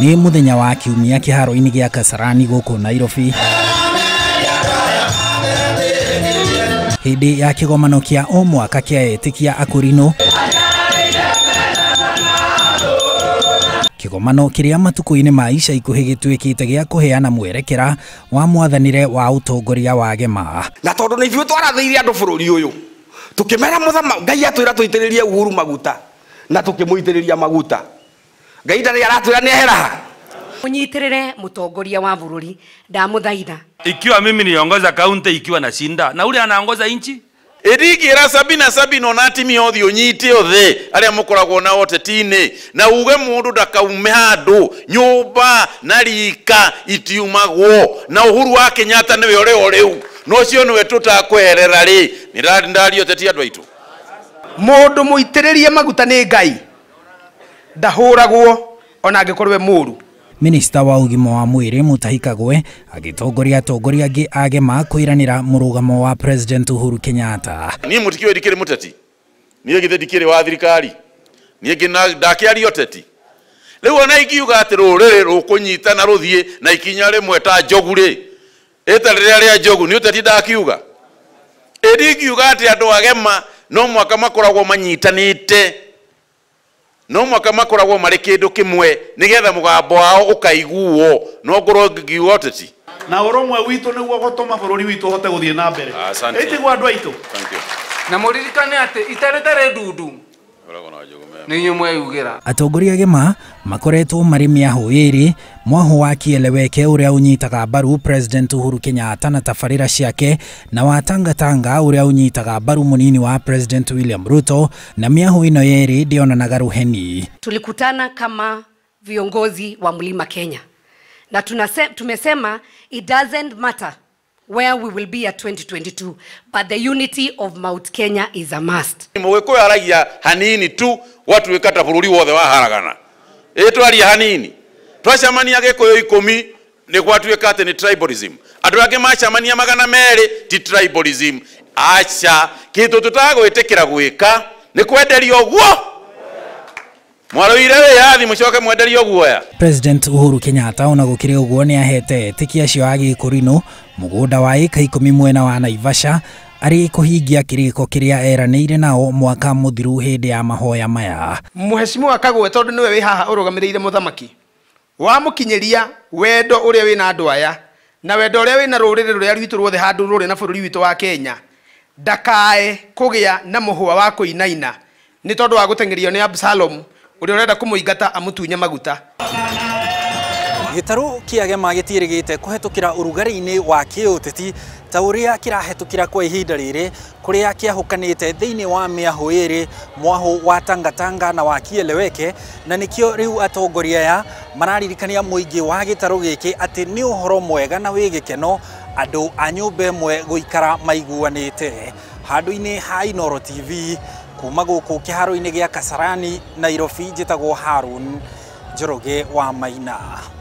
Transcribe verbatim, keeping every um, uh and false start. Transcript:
Ni muthenya wa kiumia kiharo-ini gia Kasarani guku Nairobi. Hindi ya kigomano kia o mwaka kia etikia Akurinu. Kigomano kiria matuku-ini ma ica ikuhi gituikite gia kuheana mwerekera wa mwathanire wa utongoria wa gema. Na tondu ni ithuĩ twarathiire andu bururi uyu tukimera muthama Ngai atwira tuitiririe Uhuru maguta na tukimuitiriria maguta. Ngai ndari aratwira ni ehera munyitirire mutongoria wa bururi ndamuthaitha. Ikiwa mimi niongoza kaunti ikiwa na shinda na ule anaongoza inchi Erigira sabina sabino na timi othi unyite othe aria mukoragwo na otetine na uge mundu ndakaume handu nyumba na rika itiumagwo na Uhuru wa Kenyatta niwe ore oreu no cio niwe tutakwerera ri ni ndari oteti andu aitu mundu muitiririe maguta ni Ngai ndahuragwo ona angikorwe muru. Minista wa ugima wa mwiri Mutahi Kagwe agitongoria atongoria angi agema kwiranira murugamo wa President Uhuru Kenyatta. Ni mutikiwe dikire muteti ni githe dikire wa thirikari ni ngina ndakiari oteti riu ona ikiuga ati ruriri rukunyita na ruthie na ikinya rimwe ta njogure eta riria ria njogu ni uteti ndakiuga edikiuga ati andu agema no mwaka makoragwo manyitanite no mwaka makoragwo mari kindu kimwe nigetha mugambo wao ukaiguo no ngoro ngiuga oteti na urumwe witu niguo gutuma bururi witu hote guthie na mbere itigwa andu aitu na muririkane ati iteretere ndundu ni nyumwe yugira atongoria gema makoretwo mari miahu iri mwahu wa kieleweke uria unyitaga baru President Uhuru Kenyatta na tafarira ciake na watangatanga uria unyitaga baru munini wa President William Ruto na miahu ino yeri ndionanaga ruheni. Tulikutana kama viongozi wa Mlima Kenya na tunase, tumesema it doesn't matter where we will be at twenty twenty-two, but the unity of Mount Kenya is a must. Mweko aragia hanini tu watu wekata bururi wothe wa haragana etwaria hanini twacamania gikuyu ikumi ni gwatuikate ni tribalism andu ange macamania magana meri ti tribalism acha kitu tutagwitikira gwika ni kwenderio guo mwaroire we yathi mucoke mwenderio guoya. President Uhuru Kenyatta ona gukire uguo ni ahete tikia cio agi Akurinu mugunda wa ika ikumi mwena wa Naivasha ari kuhingia kiriko kiria eraniire nao mwaka muthiru hindi ya mahoya maya. Muheshimiwa Kagwe tondu niwe wi haha urugamirire muthamaki wa mukinyeria wendo uria wina andu aya na wendo uria wina rurire ruria rwitu ruothe handu ruri na bururi witu wa Kenya ndakae kugia na muhwa wa kuinaina ni tondu wa gutengerio ni Absalom uria urenda kumuingata amutunye maguta. Gitaru kiagema gitirigite kuhetukira urugari-ini wa kiuteti ta uria kirahetukira kwa ihinda riri kuria kiahukanite thiini wa miahu iri mwahu wa tangatanga na wa kieleweke na nikio riu atongoria ya mararirikania muingi wa gitaru giki ati ni uhoro mwega na wigikeno andu a nyumba imwe guikara maiguanite. Handu-ini ha Inooro T V kuma guku kiharo-ini gia Kasarani Nairobi njitagwo Harun Njoroge wa Maina.